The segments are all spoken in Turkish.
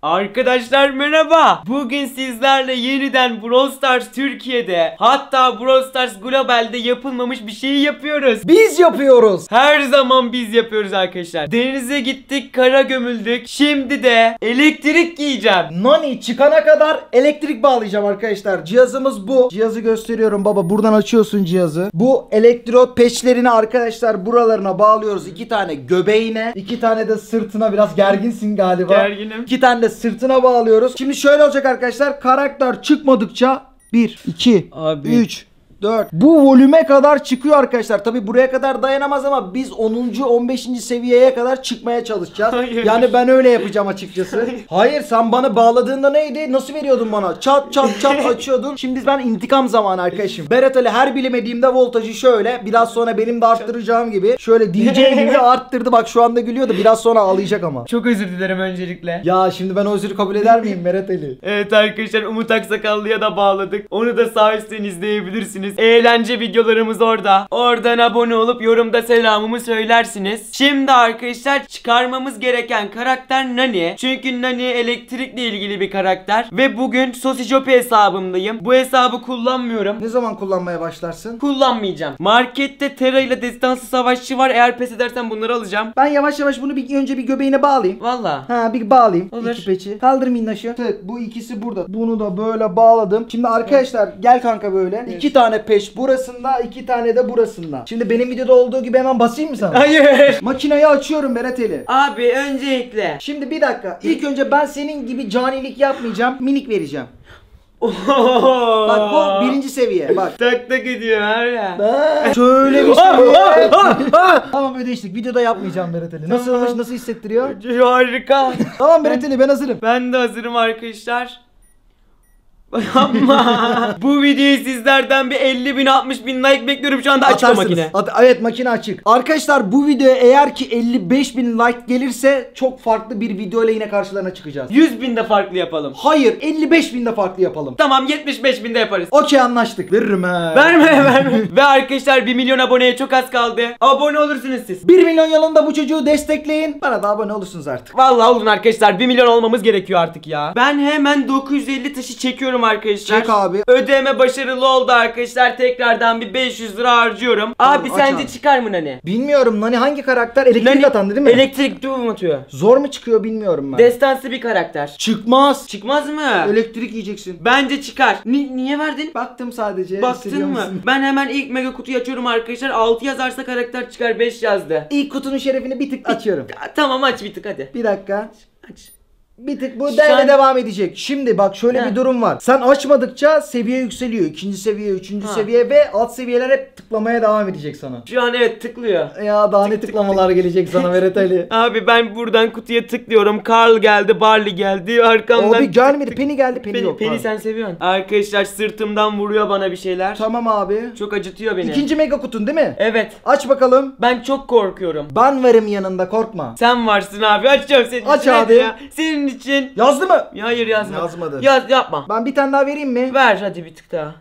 Arkadaşlar merhaba. Bugün sizlerle yeniden Brawl Stars Türkiye'de, hatta Brawl Stars Global'de yapılmamış bir şeyi yapıyoruz. Biz yapıyoruz. Her zaman biz yapıyoruz arkadaşlar. Denize gittik, kara gömüldük. Şimdi de elektrik giyeceğim. Nani çıkana kadar elektrik bağlayacağım arkadaşlar. Cihazımız bu. Cihazı gösteriyorum baba. Buradan açıyorsun cihazı. Bu elektrot peçlerini arkadaşlar buralarına bağlıyoruz. 2 tane göbeğine, 2 tane de sırtına. Biraz gerginsin galiba. Gerginim. 2 tane de sırtına bağlıyoruz. Şimdi şöyle olacak arkadaşlar. Karakter çıkmadıkça 1, 2, 3, 4. Bu volüme kadar çıkıyor arkadaşlar. Tabi buraya kadar dayanamaz ama biz 10. 15. seviyeye kadar çıkmaya çalışacağız. Hayır. Yani ben öyle yapacağım açıkçası. Hayır, sen bana bağladığında neydi? Nasıl veriyordun bana? Çat çat çat açıyordun. Şimdi ben intikam zamanı arkadaşım. Berat Ali her bilemediğimde voltajı şöyle, biraz sonra benim de arttıracağım gibi, şöyle DJ gibi arttırdı. Bak şu anda gülüyordu. Biraz sonra ağlayacak ama. Çok özür dilerim öncelikle. Ya şimdi ben o özürü kabul eder miyim Berat Ali? Evet arkadaşlar, Umut Aksakallı'ya da bağladık. Onu da sağ üstten izleyebilirsiniz. Eğlence videolarımız orada. Oradan abone olup yorumda selamımı söylersiniz. Şimdi arkadaşlar çıkarmamız gereken karakter Nani. Çünkü Nani elektrikle ilgili bir karakter. Ve bugün Sosijopi hesabımdayım. Bu hesabı kullanmıyorum. Ne zaman kullanmaya başlarsın? Kullanmayacağım. Markette Terra ile destansı savaşçı var. Eğer pes edersen bunları alacağım. Ben yavaş yavaş bunu önce bir göbeğine bağlayayım. Valla. Ha, bir bağlayayım. Olur. 2 peçi. Kaldır minnaşı. Tık, bu ikisi burada. Bunu da böyle bağladım. Şimdi arkadaşlar gel kanka böyle. 2 tane peş burasında, 2 tane de burasında. Şimdi benim videoda olduğu gibi hemen basayım mı sana? Hayır. Makineyi açıyorum Berat Ali. Abi öncelikle. Şimdi bir dakika. İlk önce ben senin gibi canilik yapmayacağım. Minik vereceğim. Bak bu 1. seviye. Bak. Tak tak ediyor her ya. Şöyle bir şey. Tamam ödeştik. Videoda yapmayacağım Berat Ali. Nasıl olmuş? Nasıl hissettiriyor? Harika. Tamam Berat Ali, ben hazırım. Ben de hazırım arkadaşlar. Ama bu videoyu sizlerden bir 50.000 60.000 like bekliyorum, şu anda açık o Atarsınız. makine. Evet, makine açık. Arkadaşlar bu videoya eğer ki 55.000 like gelirse çok farklı bir video ile yine karşılarına çıkacağız. 100.000 de farklı yapalım. Hayır, 55.000 de farklı yapalım. Tamam, 75.000 de yaparız. Okey, anlaştık. Veririm he. Verme. Ve arkadaşlar 1 milyon aboneye çok az kaldı. Abone olursunuz siz. 1 milyon yılında bu çocuğu destekleyin. Bana da abone olursunuz artık. Vallahi olun arkadaşlar, 1 milyon olmamız gerekiyor artık ya. Ben hemen 950 taşı çekiyorum arkadaşlar. Çek abi. Ödeme başarılı oldu arkadaşlar. Tekrardan bir 500 lira harcıyorum. Abi Aç sence abi. çıkar mı Nani? Bilmiyorum Nani hangi karakter? Elektrik Nani atan değil mi? elektrik durum atıyor. Zor mu çıkıyor bilmiyorum ben. Destansı bir karakter. Çıkmaz. Çıkmaz mı? Elektrik yiyeceksin. Bence çıkar. Niye verdin? Baktım sadece. Baktın hissediyor mı? musun? Ben hemen ilk mega kutuyu açıyorum arkadaşlar. 6 yazarsa karakter çıkar, 5 yazdı. İlk kutunun şerefini bir tık açıyorum. Tamam, aç bir tık hadi. Bir dakika. Aç. Bir tık bu Şu değerle an- devam edecek. Şimdi bak şöyle Heh. bir durum var. Sen açmadıkça seviye yükseliyor. 2. seviye, 3. seviye ve alt seviyeler hep tıklamaya devam edecek sana. Şu an evet tıklıyor. Ya daha ne tıklamalar gelecek sana Berat Ali. Abi ben buradan kutuya tıklıyorum. Carl geldi, Barley geldi. Arkamdan Abi gelmedi. Penny geldi. Penny yok. Penny pardon. sen seviyorsun. Arkadaşlar sırtımdan vuruyor bana bir şeyler. Tamam abi. Çok acıtıyor beni. 2. mega kutun değil mi? Evet. Aç bakalım. Ben çok korkuyorum. Ben varım yanında, korkma. Sen varsın abi. Açacağım senin Aç için. Hadi abi. ya. Senin için. Yazdı mı? Ya hayır, yazma. Yazmadı. Yapma. Ben bir tane daha vereyim mi? Ver hadi bir tık daha.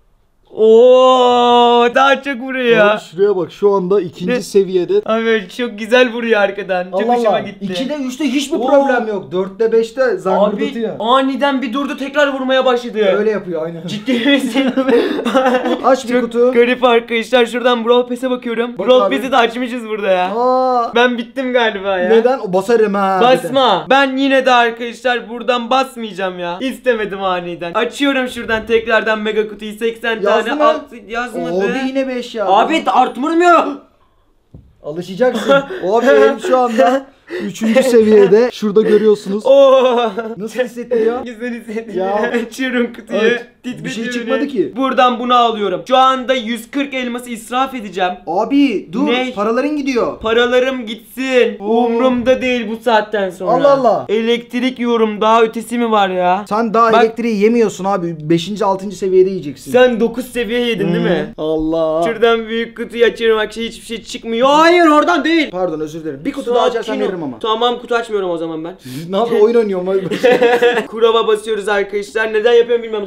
Oo, daha çok vuruyor. Abi şuraya bak, şu anda 2. seviyede. Abi çok güzel vuruyor arkadan. Çok Allah hoşuma Allah. gitti. 2'de 3'te hiçbir Oo. problem yok. 4'te 5'te Abi zangırdatıyor. aniden bir durdu, tekrar vurmaya başladı. Öyle yapıyor aynen. Ciddi misin? Aç bir Çok kutu. garip arkadaşlar. Şuradan Brawl Pass'e bakıyorum. Bak Brawl abi. Pass'i de açmışız burada ya. Aa, Ben bittim galiba ya. neden? O basarım ha. Basma. Ben yine de arkadaşlar buradan basmayacağım ya. İstemedim aniden. Açıyorum şuradan tekrardan mega kutuyu, 80 Yazdı tane. mı? Yazmadı. Abi yine 5 ya. Abi artmırmıyor. Alışacaksın. Abi benim şu anda 3. seviyede. Şurada görüyorsunuz. Oo. Nasıl hissettiriyor? Güzel hissediyor. Ya. Açıyorum kutuyu. Evet. Titretiyor Bir şey beni. çıkmadı ki. Buradan bunu alıyorum. Şu anda 140 elması israf edeceğim. Abi dur, Ne? paraların gidiyor. Paralarım gitsin. Oo. Umrumda değil bu saatten sonra. Allah Allah. Elektrik yorum, daha ötesi mi var ya? Sen daha Bak- elektriği yemiyorsun abi. 5. 6. seviyede yiyeceksin. Sen 9 seviye yedin değil mi? Allah. Şuradan büyük kutuyu açıyorum, bak hiçbir şey çıkmıyor. Hayır, oradan değil. Pardon, özür dilerim. Bir kutu daha açarsan Sakin ol. veririm ama. Tamam, kutu açmıyorum o zaman ben. Ne yapıyor? Oyun oynuyorum. Kurava basıyoruz arkadaşlar. Neden yapıyorum bilmiyorum, zaman kaybettim.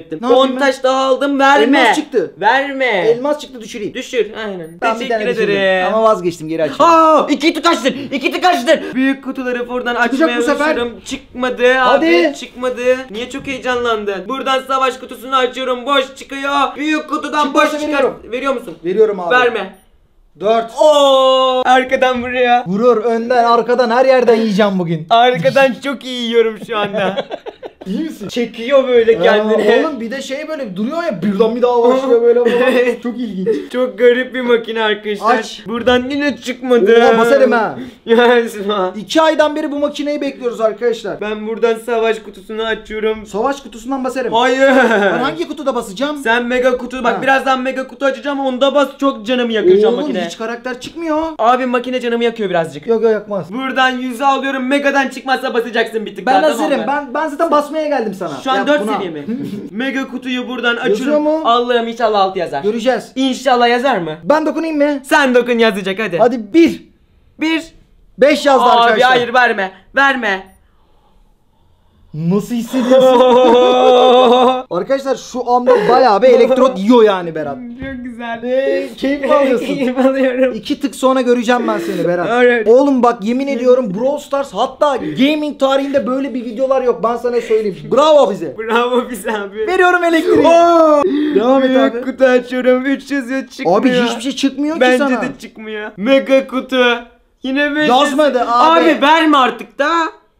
kaybettim. Ne yapayım 10 ben? taş daha aldım, verme. Elmas çıktı. Verme. Elmas çıktı, düşüreyim. Düşür aynen. Ben bir Teşekkür tane düşürdüm. ederim. Ama vazgeçtim, geri açıyorum. Aa, iki tıkaçtır. İki tıkaçtır. Büyük kutuları buradan açmaya bu sefer. çalışıyorum. Çıkmadı Hadi. abi. Çıkmadı. Niye çok heyecanlandın? Buradan savaş kutusunu açıyorum. Boş çıkıyor. Büyük kutudan Çıkmazsa boş çıkar. veriyorum. Veriyor musun? Veriyorum abi. Verme. 4. Oo! Arkadan buraya. Vurur, önden, arkadan, her yerden yiyeceğim bugün. Arkadan çok iyi yiyorum şu anda. İyi misin? Çekiyor böyle kendini. Oğlum bir de şey böyle duruyor ya, birden bir daha başlıyor böyle falan. Çok ilginç. Çok garip bir makine arkadaşlar. Aç. Buradan yine çıkmadı. Oo, basarım ha. Yazma. 2 aydan beri bu makineyi bekliyoruz arkadaşlar. Ben buradan savaş kutusunu açıyorum. Savaş kutusundan basarım. Hayır. Ben hangi kutuda basacağım? Sen mega kutu bak, Ha. birazdan mega kutu açacağım, onda bas, çok canımı yakıyor şu an Oğlum makine. hiç karakter çıkmıyor. Abi makine canımı yakıyor birazcık. Yok yok, yakmaz. Buradan 100'ü alıyorum, megadan çıkmazsa basacaksın bir tık Ben daha, hazırım. tamam mı? Ben zaten basmaya geldim sana. Şu an Yap 4 buna. seviye mi? Mega kutuyu buradan Yazıyor açıyorum. mu? Allah'ım inşallah 6 yazar. Göreceğiz. İnşallah yazar mı? Ben dokunayım mı? Sen dokun, yazacak hadi. Hadi 1. 1. 5 yazdı Abi arkadaşlar. hayır, verme. Verme. Nasıl hissediyorsun? Arkadaşlar şu anda bayağı bir elektrot yiyor yani Berat. Çok güzel. Keyif mi alıyorsun? Keyif alıyorum. 2 tık sonra göreceğim ben seni Berat. Evet. Oğlum bak, yemin ediyorum Brawl Stars, hatta gaming tarihinde böyle bir videolar yok, ben sana söyleyeyim. Bravo bize. Bravo bize abi. Veriyorum elektriği. Devam et Büyük abi. kutu açıyorum. 3 yazıyor, çıkmıyor. Abi hiçbir şey çıkmıyor ki Bence sana. de çıkmıyor. Mega kutu. Yine 500. Yazmadı abi. verme artık da.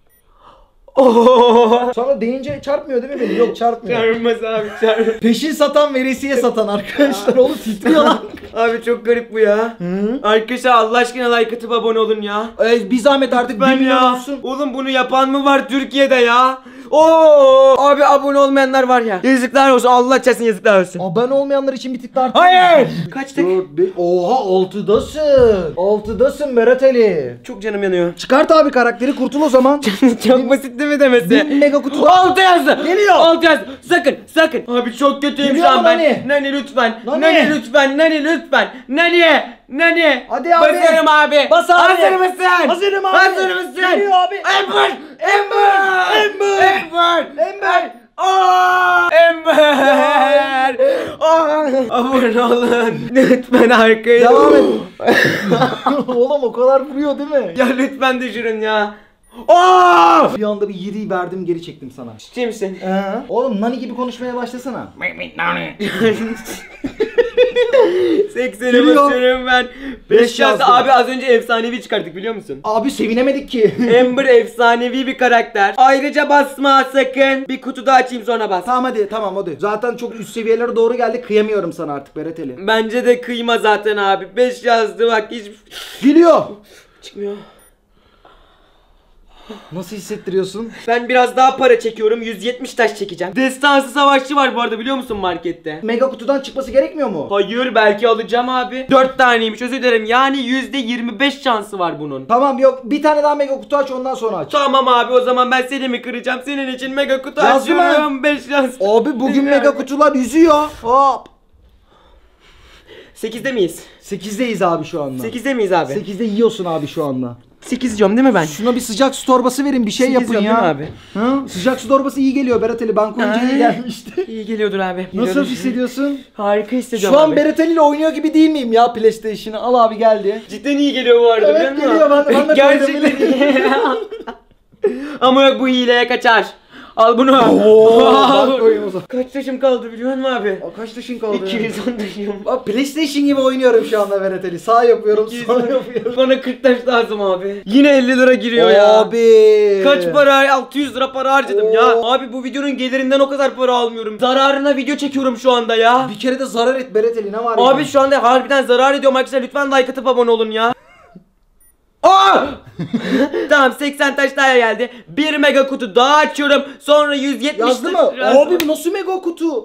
Oo. Sana deyince çarpmıyor değil mi beni? Yok, çarpmıyor. Çarpmaz abi, çarpmaz. Peşin satan, veresiye satan arkadaşlar. Oğlum titriyor lan. Abi çok garip bu ya. Hı? Arkadaşlar Allah aşkına like atıp abone olun ya. Bir zahmet artık 1 Ben milyon ya. olsun. Oğlum bunu yapan mı var Türkiye'de ya? Oo! Abi abone olmayanlar var ya. Yazıklar olsun. Allah açasın, yazıklar olsun. Abone olmayanlar için bir tık daha artık. Hayır! Kaçtık? Oha, 6'dasın. 6'dasın Berat Ali. Çok canım yanıyor. Çıkart abi karakteri, kurtul o zaman. Çok basit değil mi demesi? 1000 mega kutu. 6 yazdı. Geliyor. 6 yazdı. Sakın, sakın. Abi çok kötüyüm Geliyor şu an mu ben. Nani? Nani lütfen. Nani? Nani lütfen. Nani lütfen. Nani. Nani. Hadi abi. Basarım abi. Bas abi. Hazır mısın? Hazırım abi. Hazır mısın? Geliyor abi. Ember. Ember. Ember. Ember. Aa! Ember. Abone olun. Lütfen arkaya. Devam et. Oğlum o kadar vuruyor değil mi? Ya lütfen düşürün ya. Aa! Bir anda bir 7'yi verdim, geri çektim sana. Ciddi misin? Oğlum Nani gibi konuşmaya başlasana. 80'e Geliyor. basıyorum ben. 5 Beş yazdı. yazdı. Abi az önce efsanevi çıkarttık, biliyor musun? Abi sevinemedik ki. Ember efsanevi bir karakter. Ayrıca basma sakın. Bir kutu daha açayım, sonra bas. Tamam hadi. Zaten çok üst seviyelere doğru geldi. Kıyamıyorum sana artık Berat Ali. Bence de kıyma zaten abi. 5 yazdı bak, hiç Geliyor. çıkmıyor. Nasıl hissettiriyorsun? Ben biraz daha para çekiyorum. 170 taş çekeceğim. Destansı savaşçı var bu arada, biliyor musun markette? Mega kutudan çıkması gerekmiyor mu? Hayır, belki alacağım abi. 4 taneymiş, özür dilerim. Yani %25 şansı var bunun. Tamam, yok, bir tane daha mega kutu aç, ondan sonra aç. Tamam abi, o zaman ben seni mi kıracağım? Senin için mega kutu Yazdım açıyorum. 5 şans. Abi bugün mega kutular yüzüyor. Hop. 8'de miyiz? 8'deyiz abi şu anda. 8'de miyiz abi? 8'de yiyorsun abi şu anda. 8 diyorum değil mi ben? Şuna bir sıcak su torbası verin, bir şey 8 yapın diyorum ya. değil mi abi? Hı? Sıcak su torbası iyi geliyor Berat Ali. Ben koyunca iyi gelmişti. İyi geliyordur abi. Nasıl Geliyordur. hissediyorsun? Harika hissediyorum Şu an abi. Berat Ali ile oynuyor gibi değil miyim ya PlayStation'ı? Al abi, geldi. Cidden iyi geliyor bu arada, Evet, biliyor musun? geliyor. Ben de Gerçekten iyi. Ama yok, bu hileye kaçar. Al bunu. Bak koyayım o zaman. Kaç taşım kaldı biliyor musun abi? Kaç taşın kaldı? 210 taşım. Abi PlayStation gibi oynuyorum şu anda Berat Ali. Sağ yapıyorum, sol yapıyorum. Bana 40 taş lazım abi. Yine 50 lira giriyor ya. Abi. Kaç para? 600 lira para harcadım ya. Abi bu videonun gelirinden o kadar para almıyorum. Zararına video çekiyorum şu anda ya. Bir kere de zarar et Berat Ali, ne var ya? Abi şu anda harbiden zarar ediyorum arkadaşlar. Lütfen like atıp abone olun ya. Aa! Tamam, 80 taş daha geldi. Bir mega kutu daha açıyorum. Sonra 170 Yazdı taş mı? lazım. Abi bu nasıl mega kutu?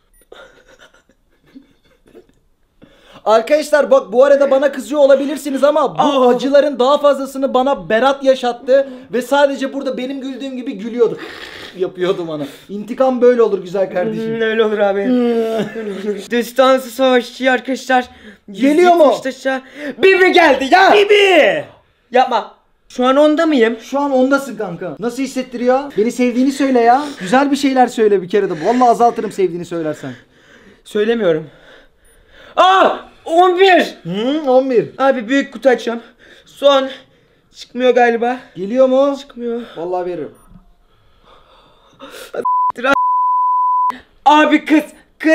Arkadaşlar bak, bu arada bana kızıyor olabilirsiniz ama bu acıların daha fazlasını bana Berat yaşattı ve sadece burada benim güldüğüm gibi gülüyordu. Yapıyordu bana. İntikam böyle olur güzel kardeşim. Öyle olur abi. Destansı savaşçı arkadaşlar. Geliyor mu? 170 taşa. Bibi geldi ya. Bibi! Yapma. Şu an onda mıyım? Şu an ondasın kanka. Nasıl hissettiriyor? Beni sevdiğini söyle ya. Güzel bir şeyler söyle bir kere de. Vallahi azaltırım sevdiğini söylersen. Söylemiyorum. Aa! 11! 11. Abi büyük kutu açacağım. Son. Çıkmıyor galiba. Geliyor mu? Çıkmıyor. Vallahi veririm. Abi kız.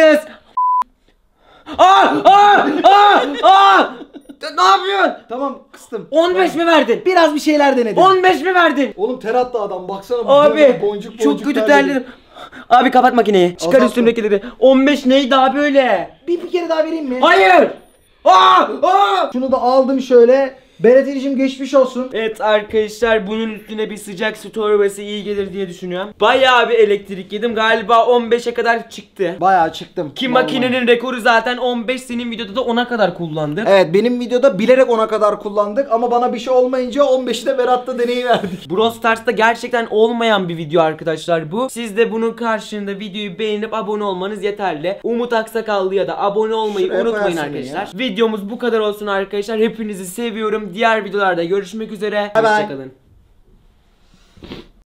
Ne yapıyorsun? Tamam kıstım. 15 mi verdin? Biraz bir şeyler denedim. 15 mi verdin? Oğlum ter attı adam baksana. Abi böyle boncuk çok kötü terledim. terledim. Abi kapat makineyi. Çıkar Azalttım. üstümdekileri. 15 neydi abi öyle? Bir kere daha vereyim mi? Hayır. Aa! Şunu da aldım şöyle. Berat Ericim geçmiş olsun. Evet arkadaşlar, bunun üstüne bir sıcak su torbası iyi gelir diye düşünüyorum. Bayağı bir elektrik yedim. Galiba 15'e kadar çıktı. Bayağı çıktım. Ki Vallahi. makinenin rekoru zaten 15, senin videoda da 10'a kadar kullandık. Evet, benim videoda bilerek 10'a kadar kullandık ama bana bir şey olmayınca 15'i de Berat'ta deneyi verdik. Brawl Stars'ta gerçekten olmayan bir video arkadaşlar bu. Siz de bunun karşılığında videoyu beğenip abone olmanız yeterli. Umut Aksakallı'ya da abone olmayı Şuraya unutmayın koyarsın arkadaşlar. Videomuz bu kadar olsun arkadaşlar. Hepinizi seviyorum. Diğer videolarda görüşmek üzere. Bye bye. Hoşçakalın.